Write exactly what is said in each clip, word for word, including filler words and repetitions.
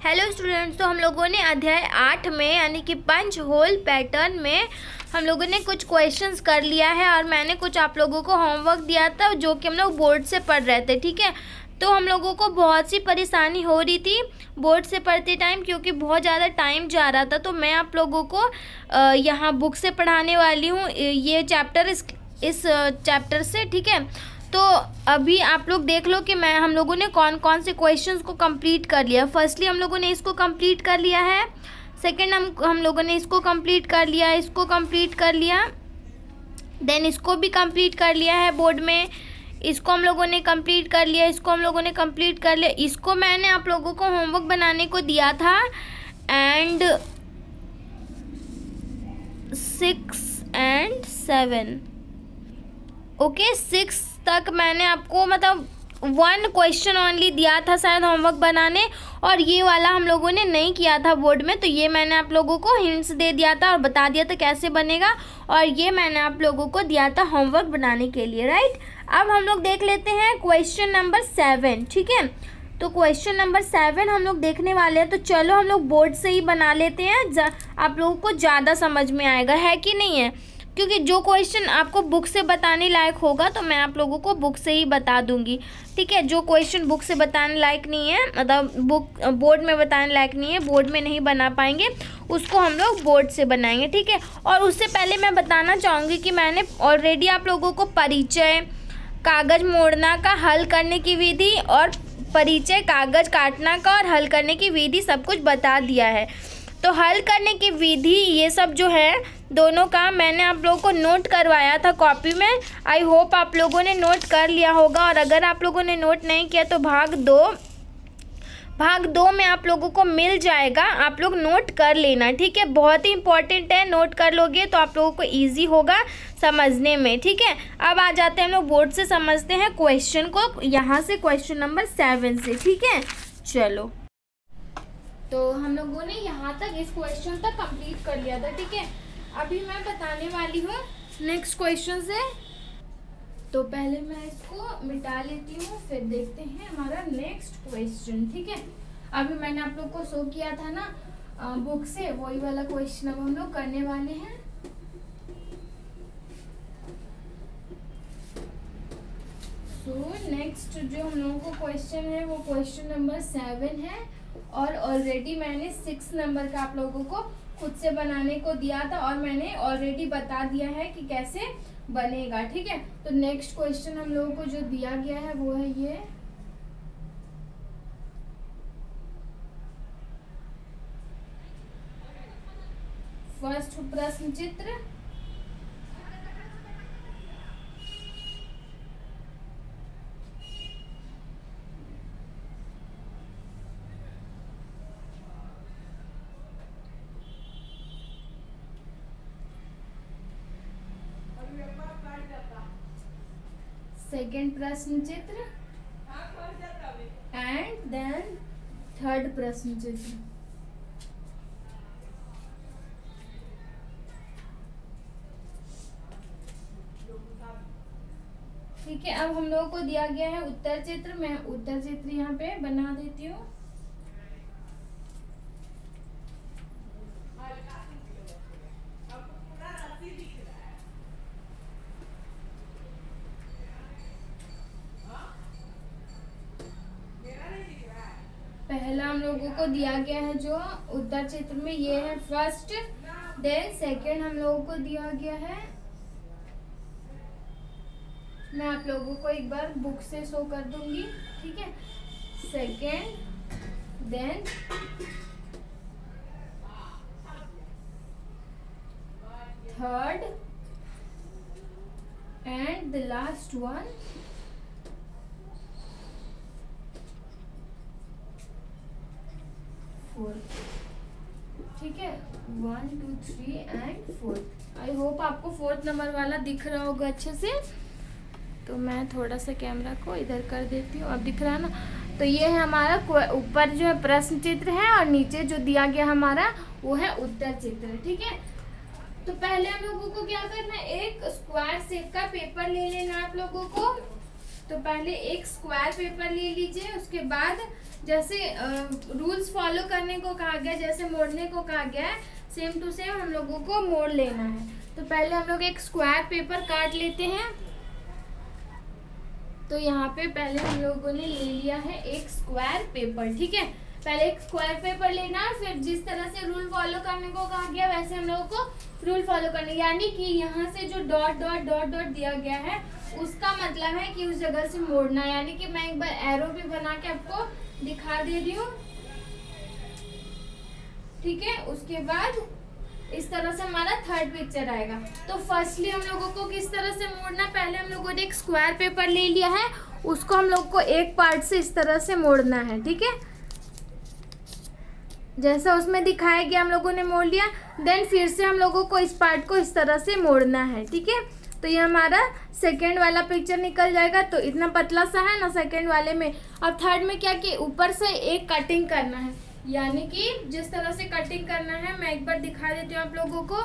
Hello students, तो हम लोगों ने अध्याय आठ में यानी कि पंच होल पैटर्न में हम लोगों ने कुछ क्वेश्चंस कर लिया है और मैंने कुछ आप लोगों को होमवर्क दिया था जो कि हम लोग बोर्ड से पढ़ रहे थे। ठीक है, तो हम लोगों को बहुत सी परेशानी हो रही थी बोर्ड से पढ़ते टाइम क्योंकि बहुत ज़्यादा टाइम जा रहा था। तो मैं आप लोगों को यहाँ बुक से पढ़ाने वाली हूँ ये चैप्टर इस इस चैप्टर से। ठीक है, तो अभी आप लोग देख लो कि मैं हम लोगों ने कौन कौन से क्वेश्चंस को कंप्लीट कर लिया। फर्स्टली हम लोगों ने इसको कंप्लीट कर लिया है, सेकंड हम हम लोगों ने इसको कंप्लीट कर लिया, इसको कंप्लीट कर लिया, देन इसको भी कंप्लीट कर लिया है बोर्ड में, इसको हम लोगों ने कंप्लीट कर लिया, इसको हम लोगों ने कंप्लीट कर लिया। इसको मैंने आप लोगों को होमवर्क बनाने को दिया था and six and seven okay six तक मैंने आपको मतलब वन क्वेश्चन ओनली दिया था शायद होमवर्क बनाने, और ये वाला हम लोगों ने नहीं किया था बोर्ड में। तो ये मैंने आप लोगों को हिंट्स दे दिया था और बता दिया था कैसे बनेगा, और ये मैंने आप लोगों को दिया था होमवर्क बनाने के लिए। राइट, अब हम लोग देख लेते हैं क्वेश्चन नंबर सेवन। ठीक है, तो क्वेश्चन नंबर सेवन हम लोग देखने वाले हैं। तो चलो हम लोग बोर्ड से ही बना लेते हैं, आप लोगों को ज़्यादा समझ में आएगा, है कि नहीं है? क्योंकि जो क्वेश्चन आपको बुक से बताने लायक होगा तो मैं आप लोगों को बुक से ही बता दूंगी। ठीक है, जो क्वेश्चन बुक से बताने लायक नहीं है, मतलब बुक बोर्ड में बताने लायक नहीं है, बोर्ड में नहीं बना पाएंगे, उसको हम लोग बोर्ड से बनाएंगे। ठीक है, और उससे पहले मैं बताना चाहूँगी कि मैंने ऑलरेडी आप लोगों को परिचय, कागज़ मोड़ना का हल करने की विधि और परिचय, कागज़ काटना का और हल करने की विधि सब कुछ बता दिया है। तो हल करने की विधि ये सब जो है दोनों का मैंने आप लोगों को नोट करवाया था कॉपी में। आई होप आप लोगों ने नोट कर लिया होगा, और अगर आप लोगों ने नोट नहीं किया तो भाग दो भाग दो में आप लोगों को मिल जाएगा, आप लोग नोट कर लेना। ठीक है, बहुत ही इंपॉर्टेंट है, नोट कर लोगे तो आप लोगों को ईजी होगा समझने में। ठीक है, अब आ जाते हैं हम लोग बोर्ड से समझते हैं क्वेश्चन को, यहाँ से क्वेश्चन नंबर सेवन से। ठीक है, चलो, तो हम लोगों ने यहाँ तक इस क्वेश्चन तक कंप्लीट कर लिया था। ठीक है, अभी मैं बताने वाली हूँ नेक्स्ट क्वेश्चन से। तो पहले मैं इसको मिटा लेती हूँ, फिर देखते हैं हमारा नेक्स्ट क्वेश्चन। ठीक है, अभी मैंने आप लोग को शो किया था ना आ, बुक से, वही वाला क्वेश्चन अब हम लोग करने वाले हैं। सो नेक्स्ट जो हम लोगों को क्वेश्चन है वो क्वेश्चन नंबर सेवन है, और ऑलरेडी मैंने सिक्स नंबर का आप लोगों को खुद से बनाने को दिया था और मैंने ऑलरेडी बता दिया है कि कैसे बनेगा। ठीक है, तो नेक्स्ट क्वेश्चन हम लोगों को जो दिया गया है वो है ये। फर्स्ट प्रश्न चित्र, सेकेंड प्रश्न चित्र एंड देन थर्ड प्रश्न चित्र। ठीक है, अब हम लोगों को दिया गया है उत्तर चित्र। मैं उत्तर चित्र यहाँ पे बना देती हूँ। पहला हम लोगों को दिया गया है जो उत्तर चित्र में ये है फर्स्ट, देन सेकंड हम लोगों को दिया गया है, मैं आप लोगों को एक बार बुक से शो कर दूंगी। ठीक है, second, then third and the last one fourth. ठीक है, one two three and fourth. I hope आपको फोर्थ नंबर वाला दिख रहा होगा अच्छे से। तो मैं थोड़ा सा कैमरा को इधर कर देती हूँ, अब दिख रहा है ना। तो ये है हमारा ऊपर जो है प्रश्न चित्र है और नीचे जो दिया गया हमारा वो है उत्तर चित्र। ठीक है, तो पहले हम लोगों को क्या करना है, एक स्क्वायर शेप का पेपर ले लेना आप लोगों को। तो पहले एक स्क्वायर पेपर ले लीजिए, उसके बाद जैसे रूल्स फॉलो करने को कहा गया, जैसे मोड़ने को कहा गया है, सेम टू सेम हम लोगों को मोड़ लेना है। तो पहले हम लोग एक स्क्वायर पेपर काट लेते हैं। तो यहाँ पे पहले हम लोगों ने ले लिया है एक स्क्वायर पेपर, ठीक है। पहले एक स्क्वायर पेपर लेना, फिर जिस तरह से रूल फॉलो करने को कहा गया वैसे हम लोगों को रूल फॉलो करना, यानी कि यहाँ से जो डॉट डॉट डॉट डॉट दिया गया है उसका मतलब है कि उस जगह से मोड़ना, यानी कि मैं एक बार एरो भी बना के आपको दिखा दे रही हूँ, ठीक है। उसके बाद इस तरह से हमारा थर्ड पिक्चर आएगा। तो फर्स्टली हम लोगों को किस तरह से मोड़ना, पहले हम लोगों ने एक स्क्वायर पेपर ले लिया है, उसको हम लोग को एक पार्ट से इस तरह से मोड़ना है, ठीक है। जैसा उसमें दिखाया गया हम लोगों ने मोड़ लिया, देन फिर से हम लोगों को इस पार्ट को इस तरह से मोड़ना है, ठीक है। तो ये हमारा सेकेंड वाला पिक्चर निकल जाएगा। तो इतना पतला सा है ना सेकेंड वाले में। अब थर्ड में क्या कि ऊपर से एक कटिंग करना है, यानी कि जिस तरह से कटिंग करना है मैं एक बार दिखा देती हूँ आप लोगों को।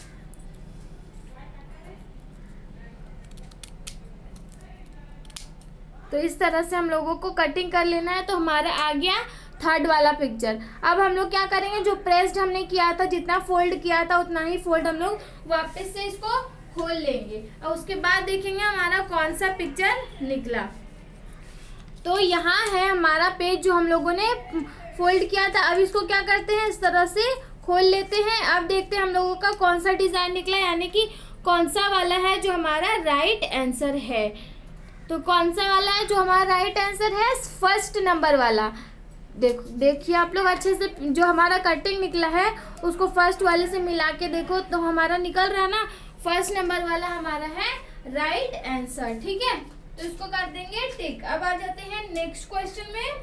तो इस तरह से हम लोगों को कटिंग कर लेना है। तो हमारा आ गया थर्ड वाला पिक्चर। अब हम लोग क्या करेंगे, जो प्रेस्ड हमने किया था, जितना फोल्ड किया था उतना ही फोल्ड हम लोग वापस से इसको खोल लेंगे और उसके बाद देखेंगे हमारा कौन सा पिक्चर निकला। तो यहाँ है हमारा पेज जो हम लोगों ने फोल्ड किया था। अब इसको क्या करते हैं, इस तरह से खोल लेते हैं। अब देखते हैं हम लोगों का कौन सा डिज़ाइन निकला, यानी कि कौन सा वाला है जो हमारा राइट आंसर है। तो कौन सा वाला है जो हमारा राइट आंसर है, फर्स्ट नंबर वाला। देखो देखिए आप लोग अच्छे से, जो हमारा कटिंग निकला है उसको फर्स्ट वाले से मिला के देखो तो हमारा निकल रहा है ना, फर्स्ट नंबर वाला हमारा है राइट आंसर, ठीक है। तो इसको कर देंगे टिक। अब आ जाते हैं नेक्स्ट क्वेश्चन में।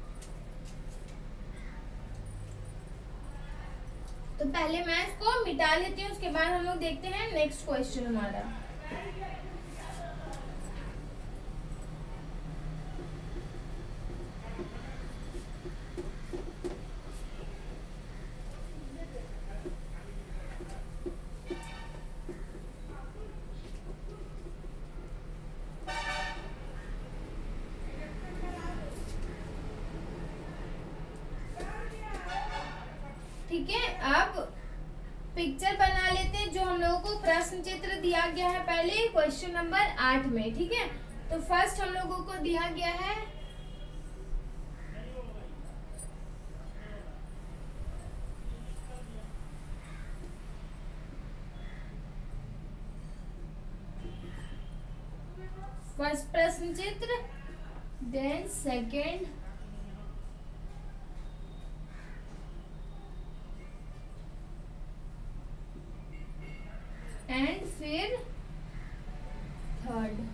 तो पहले मैं इसको मिटा लेती हूँ, उसके बाद हम लोग देखते हैं नेक्स्ट क्वेश्चन हमारा। ठीक है, अब पिक्चर बना लेते हैं जो हम लोगों को प्रश्न चित्र दिया गया है पहले क्वेश्चन नंबर आठ में, ठीक है। तो फर्स्ट हम लोगों को दिया गया है फर्स्ट प्रश्न चित्र, देन सेकेंड, एंड फिर थर्ड।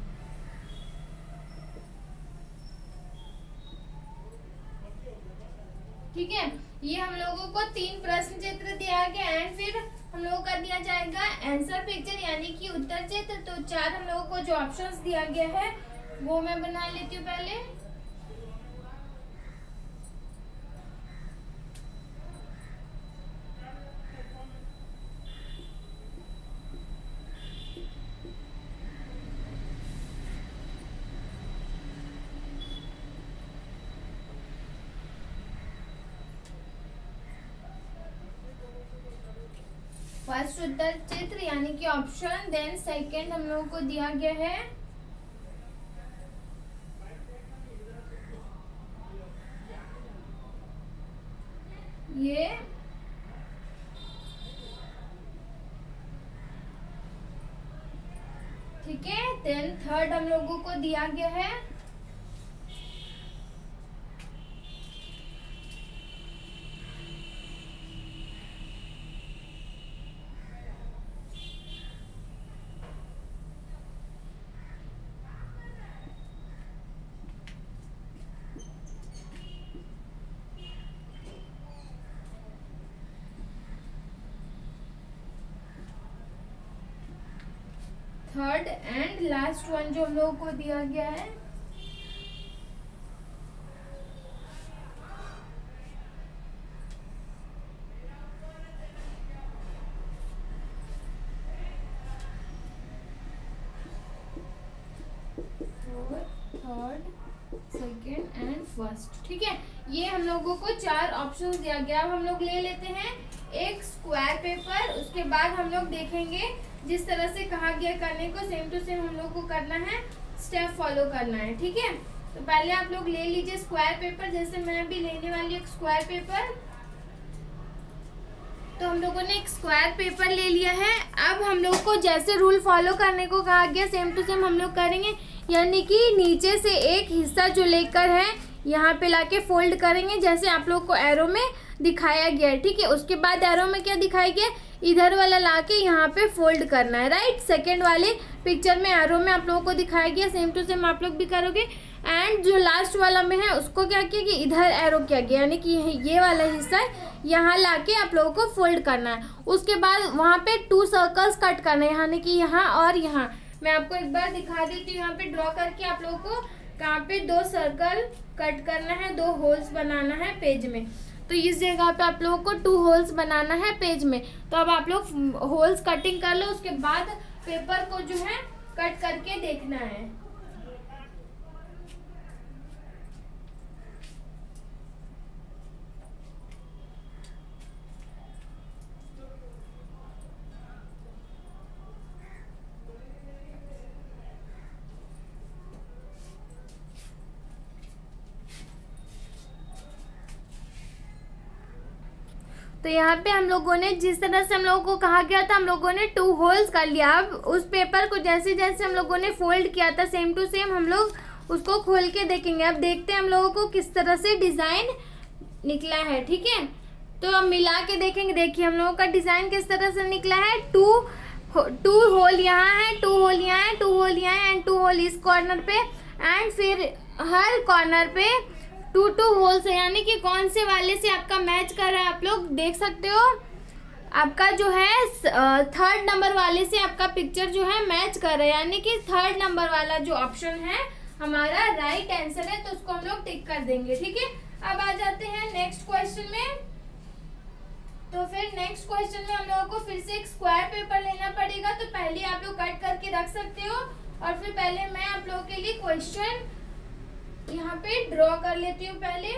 ठीक है, ये हम लोगों को तीन प्रश्न चित्र दिया गया एंड फिर हम लोगों का दिया जाएगा आंसर पिक्चर यानी कि उत्तर चित्र। तो चार हम लोगों को जो ऑप्शंस दिया गया है वो मैं बना लेती हूँ पहले। फर्स्ट उत्तर चित्र यानी कि ऑप्शन, देन सेकंड हम लोगों को दिया गया है ये, ठीक है। देन थर्ड हम लोगों को दिया गया है थर्ड, एंड लास्ट वन जो हम लोगों को दिया गया है थर्ड, सेकेंड एंड फर्स्ट। ठीक है, ये हम लोगों को चार ऑप्शन दिया गया। अब हम लोग ले लेते हैं एक स्क्वायर पेपर। उसके बाद हम लोग देखेंगे जिस तरह से कहा गया करने को, सेम टू सेम हम लोग को करना है, स्टेप फॉलो करना है। ठीक है, तो पहले आप लोग ले लीजिए स्क्वायर पेपर, जैसे मैं भी लेने वाली हूँ एक स्क्वायर पेपर। तो हम लोगों ने एक स्क्वायर पेपर ले लिया है। अब हम लोग को जैसे रूल फॉलो करने को कहा गया सेम टू सेम हम लोग करेंगे, यानी कि नीचे से एक हिस्सा जो लेकर है यहाँ पे लाके फोल्ड करेंगे, जैसे आप लोग को एरो में दिखाया गया है। ठीक है, उसके बाद एरो में क्या दिखाया गया, इधर वाला लाके यहाँ पे फोल्ड करना है। राइट, सेकेंड वाले पिक्चर में एरो में आप लोगों को दिखाया गया, सेम टू सेम आप लोग भी करोगे। एंड जो लास्ट वाला में है उसको क्या किया कि इधर एरो किया गया, यानी कि ये वाला हिस्सा यहाँ लाके आप लोगों को फोल्ड करना है। उसके बाद वहाँ पे टू सर्कल्स कट करना है, यानी कि यहाँ और यहाँ। मैं आपको एक बार दिखा देती हूँ, यहाँ पे ड्रॉ करके आप लोगों को कहाँ पे दो सर्कल कट करना है, दो होल्स बनाना है पेज में। तो इस जगह पे आप लोगों को टू होल्स बनाना है पेज में। तो अब आप लोग होल्स कटिंग कर लो, उसके बाद पेपर को जो है कट करके देखना है। तो यहाँ पे हम लोगों ने जिस तरह से हम लोगों को कहा गया था, हम लोगों ने टू होल्स कर लिया। अब उस पेपर को जैसे जैसे हम लोगों ने फोल्ड किया था सेम टू सेम हम लोग उसको खोल के देखेंगे। अब देखते हैं हम लोगों को किस तरह से डिज़ाइन निकला है। ठीक है, तो अब मिला के देखेंगे। देखिए हम लोगों का डिज़ाइन किस तरह से निकला है। टू टू होल यहाँ है, टू होल यहाँ है, टू होल यहाँ है एंड टू होल इस कॉर्नर पे, एंड फिर हर कॉर्नर पे टू टू होल्स है, यानी कि कौन से वाले से आपका मैच कर रहा है आप लोग देख सकते हो। आपका जो है थर्ड नंबर वाले से आपका पिक्चर जो है मैच कर रहा है, यानी कि थर्ड नंबर वाला जो ऑप्शन है हमारा राइट आंसर है, तो उसको हम लोग टिक कर देंगे। ठीक है, अब आ जाते हैं नेक्स्ट क्वेश्चन में। तो फिर नेक्स्ट क्वेश्चन में हम लोगों को फिर से एक स्क्वायर पेपर लेना पड़ेगा। तो पहले आप लोग कट करके रख सकते हो, और फिर पहले मैं आप लोगों के लिए क्वेश्चन यहाँ पे ड्रॉ कर लेती हूँ पहले।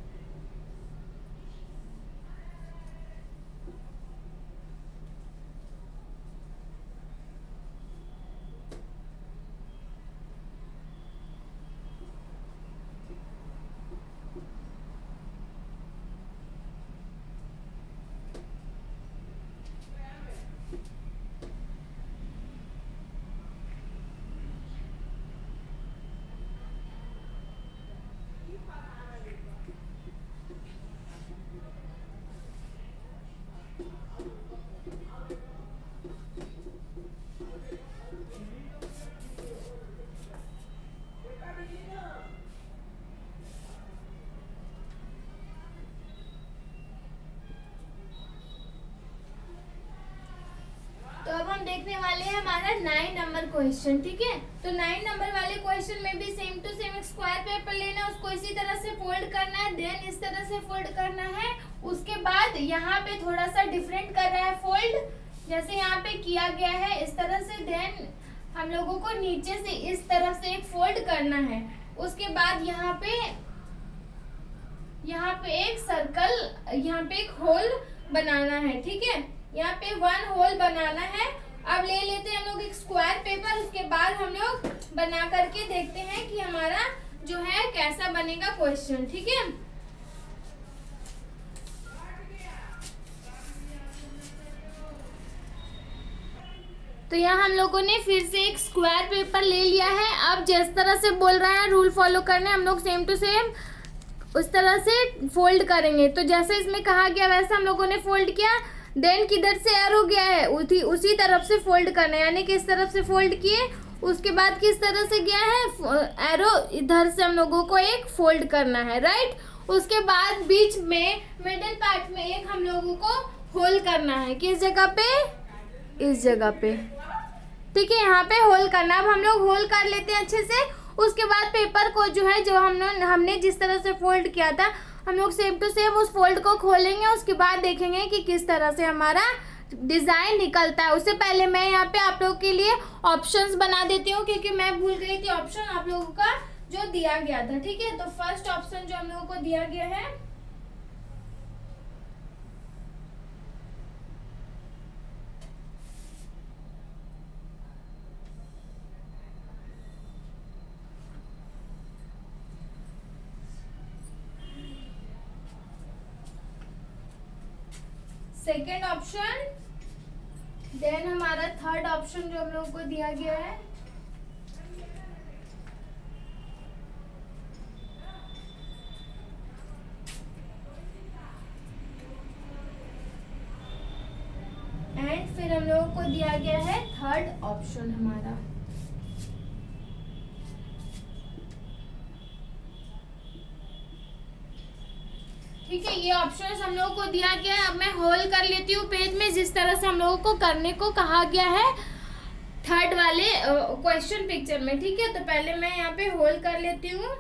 तो अब हम देखने वाले हैं हमारा नाइन नंबर क्वेश्चन। ठीक है, तो नाइन नंबर वाले क्वेश्चन में भी सेम टू सेम एक स्क्वायर पेपर लेना है, उसको इसी तरह से फोल्ड करना है, देन इस तरह से फोल्ड करना है। उसके बाद यहाँ पे थोड़ा सा डिफरेंट कर रहा है फोल्ड, जैसे यहाँ पे किया गया है इस तरह से। देन हम लोगों को नीचे से इस तरफ से एक फोल्ड करना है। उसके बाद यहाँ पे यहाँ पे एक सर्कल, यहाँ पे एक होल बनाना है। ठीक है, यहाँ पे वन होल बनाना है। अब ले लेते हैं हम लोग एक स्क्वायर पेपर, उसके बाद हम लोग बना करके देखते हैं कि हमारा जो है कैसा बनेगा क्वेश्चन। ठीक है, तो यहाँ हम लोगों ने फिर से एक स्क्वायर पेपर ले लिया है। अब जिस तरह से बोल रहा है रूल फॉलो करने, हम लोग सेम टू सेम उस तरह से फोल्ड करेंगे। तो जैसे इसमें कहा गया वैसे हम लोगों ने फोल्ड किया। देन किधर से एरो गया है उसी उसी तरफ से फोल्ड करना है, यानी कि इस तरफ से फोल्ड किए। उसके बाद किस तरह से गया है एरो, इधर से हम लोगों को एक फोल्ड करना है। राइट, उसके बाद बीच में मिडिल पार्ट में एक हम लोगों को होल करना है। किस जगह पे, इस जगह पे। ठीक है, यहाँ पे होल करना। अब हम लोग होल कर लेते हैं अच्छे से। उसके बाद पेपर को जो है जो हमने हमने जिस तरह से फोल्ड किया था हम लोग सेम टू सेम उस फोल्ड को खोलेंगे। उसके बाद देखेंगे कि किस तरह से हमारा डिज़ाइन निकलता है। उससे पहले मैं यहाँ पे आप लोगों के लिए ऑप्शंस बना देती हूँ, क्योंकि मैं भूल गई थी ऑप्शन आप लोगों का जो दिया गया था। ठीक है, तो फर्स्ट ऑप्शन जो हम लोगों को दिया गया है सेकेंड ऑप्शन, देन हमारा थर्ड ऑप्शन जो हम लोगों को दिया गया है एंड फिर हम लोगों को दिया गया है थर्ड ऑप्शन हमारा। ठीक है, ये ऑप्शंस हम लोगों को दिया गया है। अब मैं होल कर लेती हूँ पेज में जिस तरह से हम लोगों को करने को कहा गया है थर्ड वाले क्वेश्चन पिक्चर में। ठीक है, तो पहले मैं यहाँ पे होल कर लेती हूँ।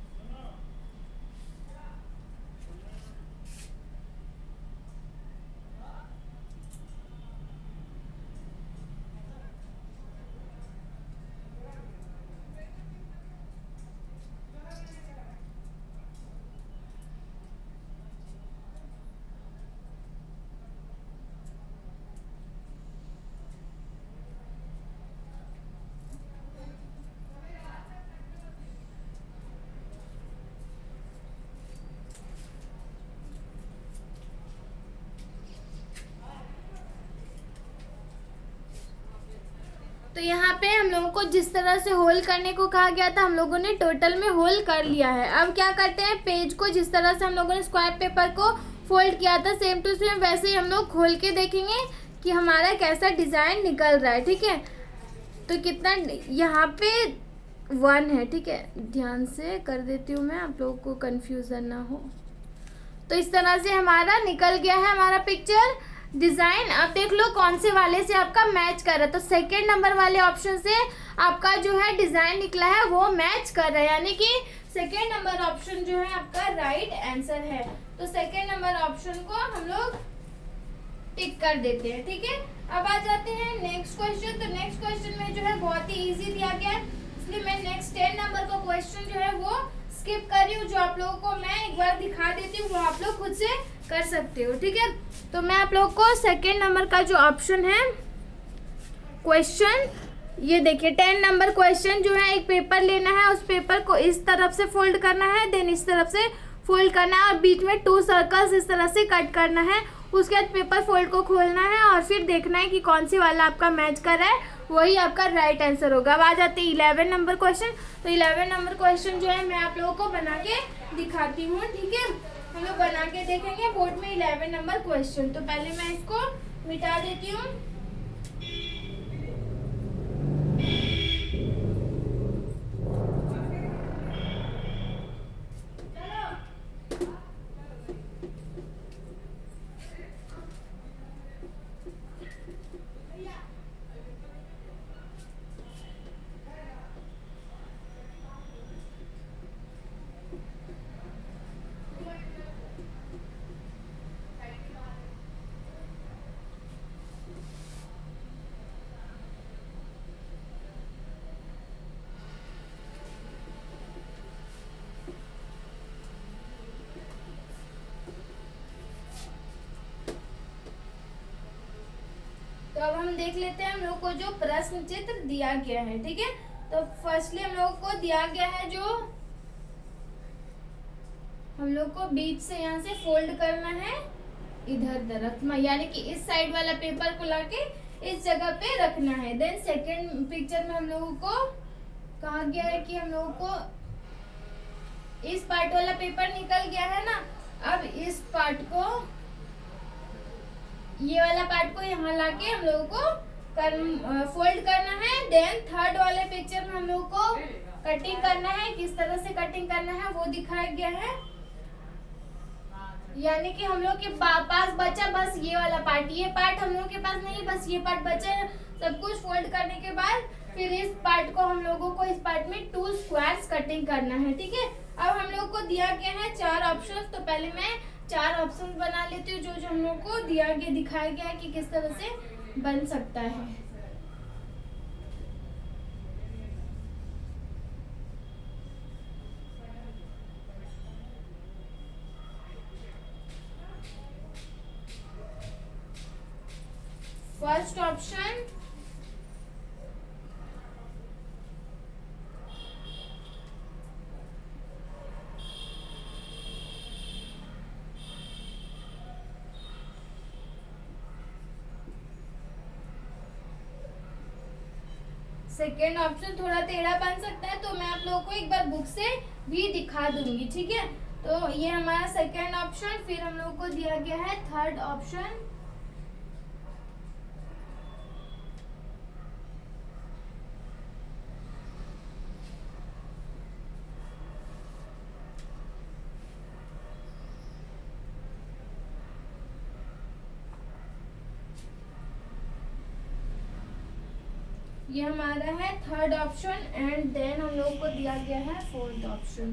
तो यहाँ पे हम लोगों को जिस तरह से होल करने को कहा गया था हम लोगों ने टोटल में होल कर लिया है। अब क्या करते हैं, पेज को जिस तरह से हम लोगों ने स्क्वायर पेपर को फोल्ड किया था सेम टू सेम वैसे ही हम लोग खोल के देखेंगे कि हमारा कैसा डिज़ाइन निकल रहा है। ठीक है, तो कितना यहाँ पे वन है। ठीक है, ध्यान से कर देती हूँ मैं, आप लोगों को कन्फ्यूज़न ना हो। तो इस तरह से हमारा निकल गया है हमारा पिक्चर डिज़ाइन। अब देख लो कौन से वाले से आपका मैच कर रहा है। तो सेकेंड नंबर वाले ऑप्शन से आपका जो है डिज़ाइन निकला है वो मैच कर रहा है, यानी कि सेकेंड नंबर ऑप्शन जो है आपका राइट आंसर है। तो सेकेंड नंबर ऑप्शन को हम लोग टिक कर देते हैं। ठीक है, अब आ जाते हैं नेक्स्ट क्वेश्चन। तो नेक्स्ट क्वेश्चन में जो है बहुत ही ईजी दिया गया है, इसलिए मैं नेक्स्ट टेन नंबर का क्वेश्चन जो है वो स्किप कर रही हूँ। जो आप लोगों को मैं एक बार दिखा देती हूँ वो आप लोग खुद से कर सकते हो। ठीक है, तो मैं आप लोगों को सेकेंड नंबर का जो ऑप्शन है क्वेश्चन, ये देखिए टेन नंबर क्वेश्चन जो है, एक पेपर लेना है, उस पेपर को इस तरफ से फोल्ड करना है, देन इस तरफ से फोल्ड करना है और बीच में टू सर्कल्स इस तरह से कट करना है। उसके बाद पेपर फोल्ड को खोलना है और फिर देखना है कि कौन सी वाला आपका मैच कर रहा है, वही आपका राइट आंसर होगा। अब आ जाते हैं इलेवन नंबर क्वेश्चन। तो इलेवन नंबर क्वेश्चन जो है मैं आप लोगों को बना के दिखाती हूँ। ठीक है, हम लोग बना के देखेंगे बोर्ड में इलेवन नंबर क्वेश्चन। तो पहले मैं इसको मिटा देती हूँ। तो अब हम देख लेते हैं हम लोग को जो प्रश्न चित्र दिया गया है। ठीक है, तो फर्स्टली हम लोग को दिया गया है जो हम लोग को बीच से यहाँ से फोल्ड करना है इधर तरफ, यानी कि इस साइड वाला पेपर को लाके इस जगह पे रखना है। देन सेकंड पिक्चर में हम लोगों को कहा गया है कि हम लोगों को इस पार्ट वाला पेपर निकल गया है ना, अब इस पार्ट को, ये वाला पार्ट को यहाँ लाके हम लोगों को कर, फोल्ड करना है। देन थर्ड वाले पिक्चर में हम लोगों को कटिंग करना है, किस तरह से कटिंग करना है वो दिखाया गया है। यानी कि हम लोग के पास बचा बस ये वाला पार्ट, ये पार्ट हम लोग के पास नहीं, बस ये पार्ट बचा है। सब कुछ फोल्ड करने के बाद फिर इस पार्ट को हम लोगों को इस पार्ट में टू स्क्वायर्स कटिंग करना है। ठीक है, अब हम लोग को दिया गया है चार ऑप्शंस। तो पहले मैं चार ऑप्शन बना लेती हूँ जो जो हम लोग को दिया गया दिखाया गया है कि किस तरह से बन सकता है। फर्स्ट ऑप्शन, सेकेंड ऑप्शन थोड़ा टेढ़ा बन सकता है, तो मैं आप लोगों को एक बार बुक से भी दिखा दूंगी, ठीक है। तो ये हमारा सेकेंड ऑप्शन। फिर हम लोगों को दिया गया है थर्ड ऑप्शन, ये हमारा है थर्ड ऑप्शन। एंड देन हम लोगों को दिया गया है फोर्थ ऑप्शन।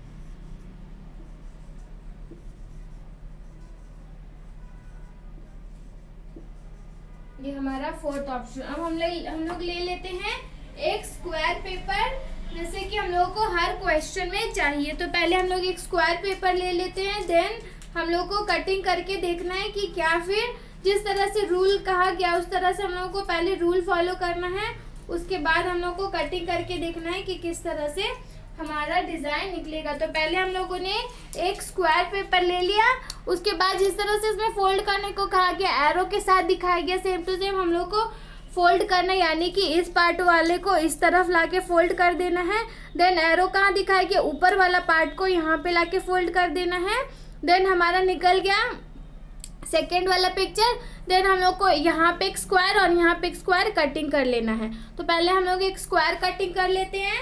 ये हमारा फोर्थ ऑप्शन। अब हम ले हम लोग ले लेते हैं एक स्क्वायर पेपर, जैसे कि हम लोगों को हर क्वेश्चन में चाहिए। तो पहले हम लोग एक स्क्वायर पेपर ले लेते हैं, देन हम लोग को कटिंग करके देखना है कि क्या फिर जिस तरह से रूल कहा गया उस तरह से हम लोगों को पहले रूल फॉलो करना है। उसके बाद हम लोग को कटिंग करके देखना है कि किस तरह से हमारा डिज़ाइन निकलेगा। तो पहले हम लोगों ने एक स्क्वायर पेपर ले लिया, उसके बाद जिस तरह से इसमें फोल्ड करने को कहा गया, एरो के साथ दिखाया गया, सेम टू सेम हम लोग को फोल्ड करना, यानी कि इस पार्ट वाले को इस तरफ लाके फोल्ड कर देना है। देन एरो कहाँ दिखाया गया, ऊपर वाला पार्ट को यहाँ पे लाके फोल्ड कर देना है। देन हमारा निकल गया सेकेंड वाला पिक्चर। देन हम लोग को यहाँ पे एक स्क्वायर और यहाँ पे एक स्क्वायर कटिंग कर लेना है। तो पहले हम लोग एक स्क्वायर कटिंग कर लेते हैं।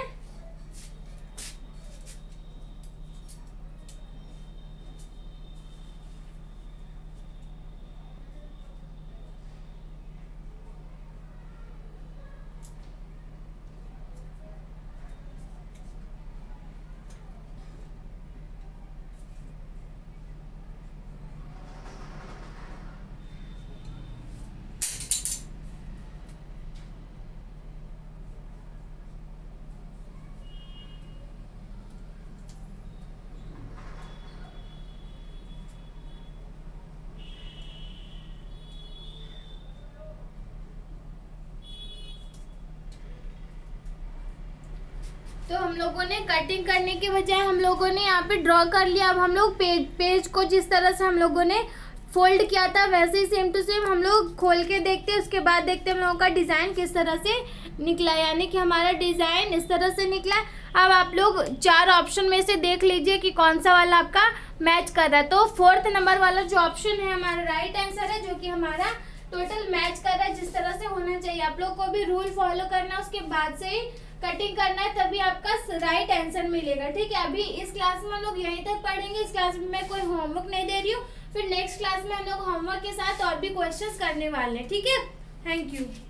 तो हम लोगों ने कटिंग करने के बजाय हम लोगों ने यहाँ पे ड्रॉ कर लिया। अब हम लोग पेज पेज को जिस तरह से हम लोगों ने फोल्ड किया था वैसे ही सेम टू सेम हम लोग खोल के देखते हैं। उसके बाद देखते हैं हम लोगों का डिज़ाइन किस तरह से निकला, यानी कि हमारा डिज़ाइन इस तरह से निकला। अब आप लोग चार ऑप्शन में से देख लीजिए कि कौन सा वाला आपका मैच कर रहा है। तो फोर्थ नंबर वाला जो ऑप्शन है हमारा राइट आंसर है, जो कि हमारा टोटल मैच कर रहा है जिस तरह से होना चाहिए। आप लोग को भी रूल फॉलो करना है, उसके बाद से ही कटिंग करना है, तभी आपका राइट आंसर मिलेगा। ठीक है, अभी इस क्लास में हम लोग यहीं तक पढ़ेंगे। इस क्लास में मैं कोई होमवर्क नहीं दे रही हूँ, फिर नेक्स्ट क्लास में हम लोग होमवर्क के साथ और भी क्वेश्चंस करने वाले हैं। ठीक है, थैंक यू।